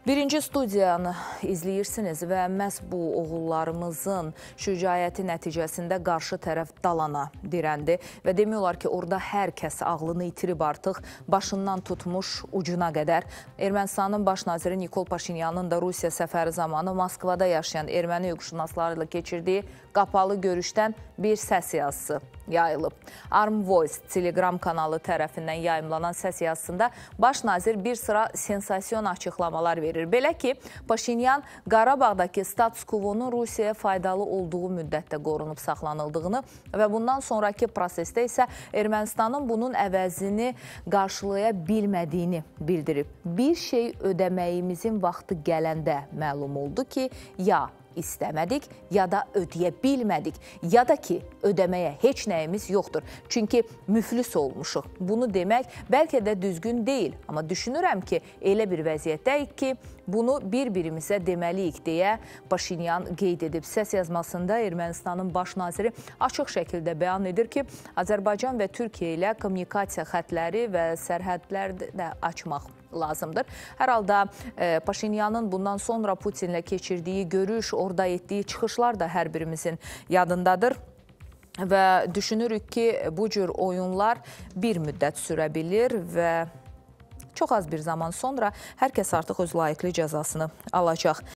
Birinci studiyanı izləyirsiniz və məhz bu oğullarımızın şücaəti nəticəsində qarşı tərəf dalana dirəndi və demək olar ki, orada hər kəs ağlını itirib artıq başından tutmuş ucuna qədər. Ermənistanın baş naziri Nikol Paşinyanın da Rusiya səfəri zamanı Moskvada yaşayan erməni hüquqşünaslarıyla keçirdiyi qapalı görüşdən bir səs yazısı yayılıb. Arm Voice Telegram kanalı tərəfindən yayımlanan səs yazısında baş nazir bir sıra sensasiyon açıqlamalar verir. Belə ki, Paşinyan Qarabağdakı status quo-nun Rusiyaya faydalı olduğu müddətdə qorunub saxlanıldığını və bundan sonraki prosesdə isə Ermənistanın bunun əvəzini qarşılaya bilmədiyini bildirib. Bir şey ödəməyimizin vaxtı gələndə məlum oldu ki, ya istəmədik, ya da ödəyə bilmədik, ya da ki, ödəməyə heç nəyimiz yoxdur. Çünki müflis olmuşuq. Bunu demək bəlkə də düzgün deyil, amma düşünürəm ki, elə bir vəziyyətdəyik ki, bunu bir-birimizə deməliyik deyə Paşinyan qeyd edib. Səs yazmasında Ermənistanın baş naziri açıq şəkildə bəyan edir ki, Azərbaycan və Türkiyə ilə kommunikasiya xətləri və sərhədləri də açmaq lazımdır. Hər halda Paşinyanın bundan sonra Putinlə keçirdiyi görüş, orada etdiyi çıxışlar da hər birimizin yadındadır. Və düşünürük ki, bu cür oyunlar bir müddət sürə bilir və çox az bir zaman sonra hər kəs artıq öz layiqli cəzasını alacaq.